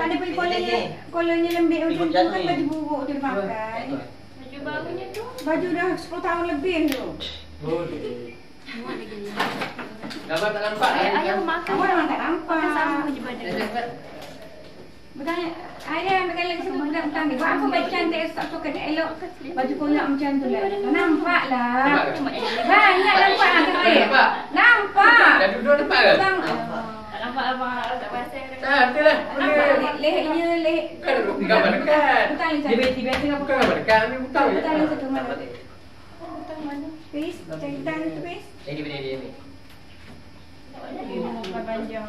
Ada pergi kolonnya lembik macam tu kan baju buruk tu dipakai. Baju barunya tu. Baju dah 10 tahun lebih tu. Muat lagi ni. Gambar tak nampak. Ayah makan. Awak memang tak nampak. Makan sama baju badan. Bertanya, ayah ambil lagi satu budak ni. Buat apa baju cantik tak suka dia elok. Baju koyak macam tu lah. Nampak lah. Banyak nampak lah. Nampak. Dah duduk nampak ke? Tak nampak abang tak pasal. Tak ada lah. Nampak lehernya leh. Bukan gambar dekat. Bukan yang Dia satu. beti biasa apa? Bukan gambar dekat. Ambil butang je. Bukan yang satu mana? Butang mana? Pis, caritan tu pis. Ini ni. Nampak panjang.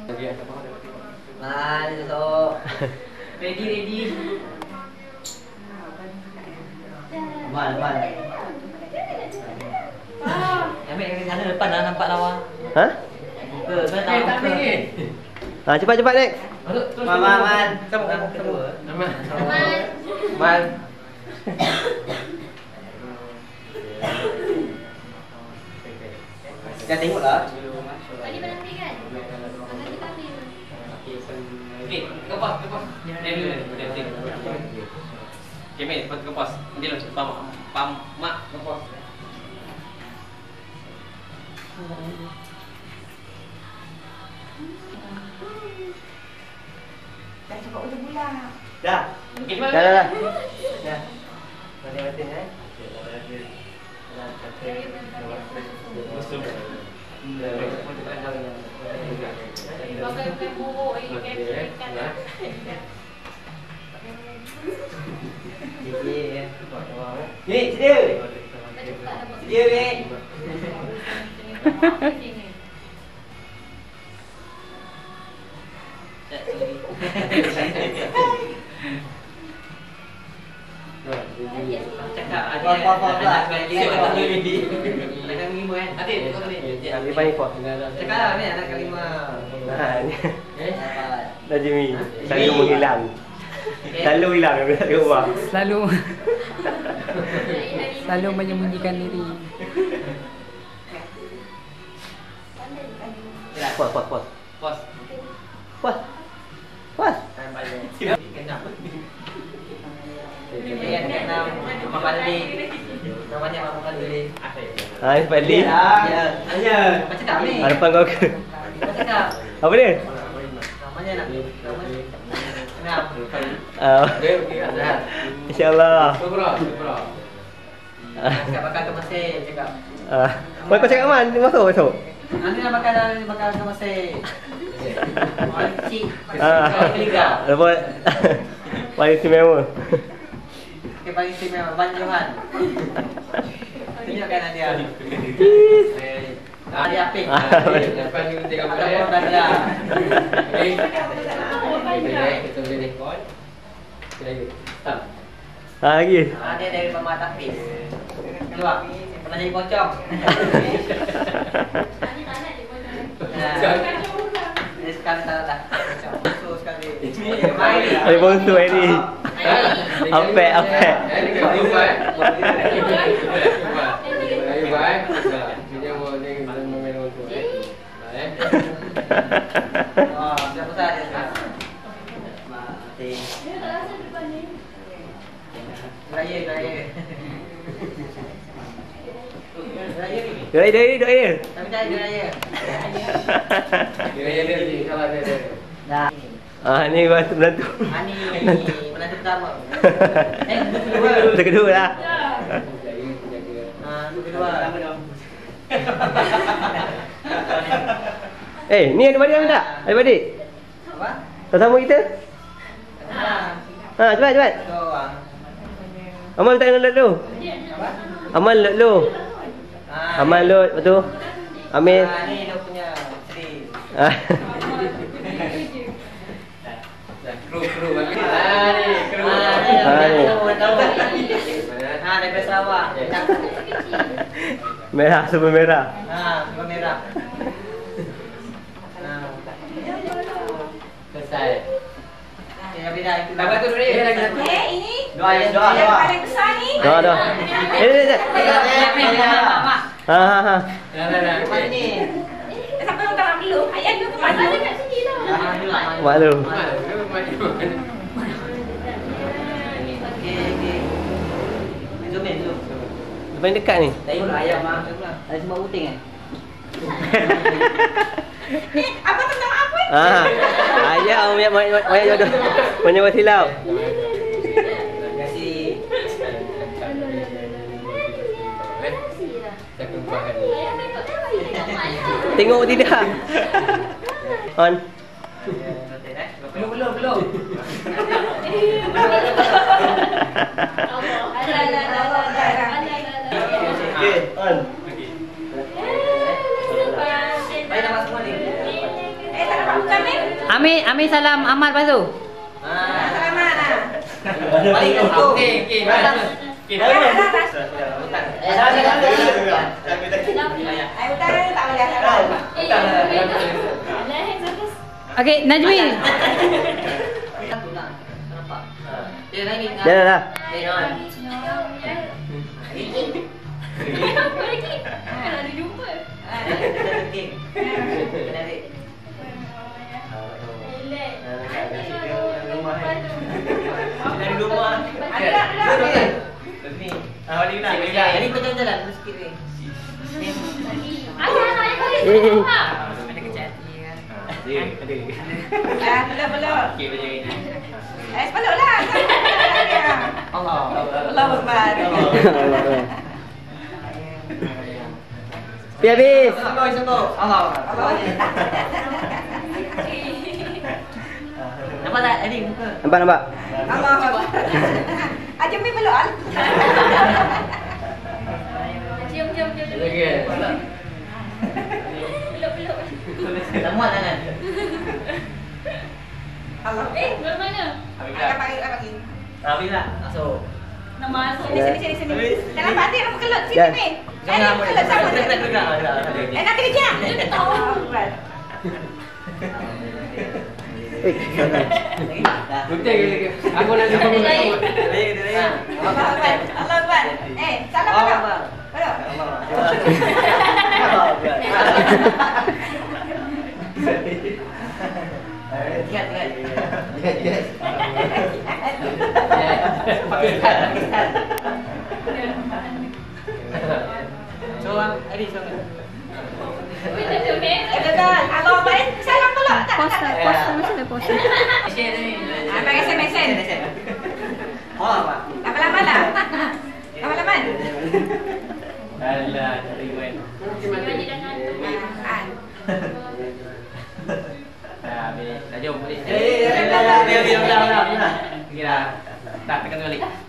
Mari so. Ready. Mal. Ambil yang sana depan dah nampak lawa. Ha? Muka kan Tak tak ambil ni. Ha, cepat next. Man. Kamu. Aman. Man. Dah tengoklah. Tadi berhenti kan? Nanti kami. Okey, kepas. Okey, mate, lepas kepas. Dia lah pam mak kepas. Dah cukup untuk bulan. Dah. Okey, Dah. Dah. Mati Pakai buruk ikan. Ni, sedia. Sedia, Mek. Cakap Apa. Anak kelima kan? Adik, kau tadi. Ambil pani pot. Cakap ni anak kelima. Ha, ni. Dapat. Najmi selalu menghilang. Selalu hilang bila kat rumah. Selalu menyembunyikan diri. Puas. Pos. Kenapa? Yang keenam, Mak Balik. Namanya Mak Balik. Ha, ni Fadli. Ya. Macam tak ni? Harapan kau ke? Macam tak? Apa dia? Namanya nak. Enam. InsyaAllah. Syukur. Cakap bakal ke Mesir, cakap. Kau cakap man, masuk. Nanti nak bakal ke Mesir. Orang kecil. Liga. Lepas paling istimewa. Okey, paling istimewa. Banjohan. Tunjukkan Nadia. Nadia Apik. Lepas ni kita gambar ya. Nadia. Kita boleh rekod. Start. Lagi. Dia dari Mama Tafiz. Keluar. Pernah jadi pocong. Tadi tak nak dia pun. Dia sekali salah dah. Pocong sekali. Ada bongsu ni. Apek. Ini kena jumpa Jumpa Dia mau main untuk Siapa saja sekarang? Mati. Dia tak rasa depan ni. Raya. Doa. Tapi cari raya. Kira dia salah dia. Dah. Ni menantu. Ani menantu pertama. Yang kedua lah. Yang kedua. Ni adik-beradik apa tak? Adik-beradik? Apa? Sama kita? Ha, cepat. Doang. Amal tak dengan dulu. Apa? Amal dulu. Amal lut, lepas tu Amir. Ni dia punya isteri. Kru bagi. Kru. Daripada Sarawak. Merah, super merah. Warna merah. Selesai. Habis dah. Tambah tu dulu lagi satu. Ini Doa. yang paling besar ni. Doa. Ha. Dah. Mana ni? Sampai orang tak dulu. Ayah dulu ke pasar dekat sini lah. Malu. Paling dekat ni. Tadi pun ayam mah. Ada semua puting Apa tentang apa? Ayah banyak jodoh. Banyak silap. Terima kasih. Tengok tidak. On. Belum. Okey, on. Baik nama semua ni. Tak dapat bukan ni? Ambil salam Amal lepas tu. Selamat lah. Balik ke hukum. Okey. Utara tak boleh asal. Okey, Najmi. Nampak. Dia lagi. Dah dah. Kalau dia jumpa. Dari rumah. Jadi kau jalan sikit ni. Belum. Okey, macam ni. Sepuluh lah. Allah. Allah Akbar. Pi habis. Allah. Nampak tak tadi muka? Nampak. Allah Akbar. Ajami belum al. Jom. Okey. Peluk. Tak muat kan? Allah. Belum mana? Bagi. Habis tak? Masuk. Nak masuk. Sini. Jangan patik apa kelut sini Jangan. ni. Kelut sama. Nanti kejap. Tahu. Betul ke? Aku nak jumpa kamu. Allah Akbar. Salam belum? So, Adi, so. Betul. Allah Akbar. Salam pula. Post macam mana post? Bagi SMS. Oh, apa? Lama-lama lah. Lama-lama. Alah, cari wen. Dia dah ngantuk. Habis. Dah jom boleh. Dah. Okey dah. Tak tekan balik.